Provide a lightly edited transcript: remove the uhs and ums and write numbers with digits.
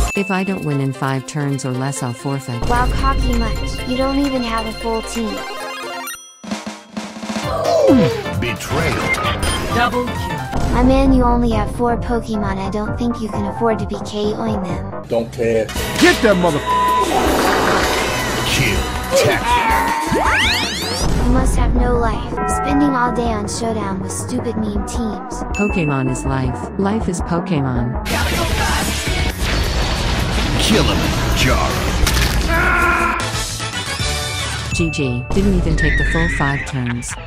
If I don't win in 5 turns or less, I'll forfeit. Wow, cocky much. You don't even have a full team. Betrayal. Double kill. My man, you only have 4 Pokemon. I don't think you can afford to be KOing them. Don't care. Get that mother. Kill. Tactic. You must have no life, spending all day on Showdown with stupid meme teams. Pokemon is life. Life is Pokemon. Kill him, Jar. GG. Didn't even take the full 5 turns.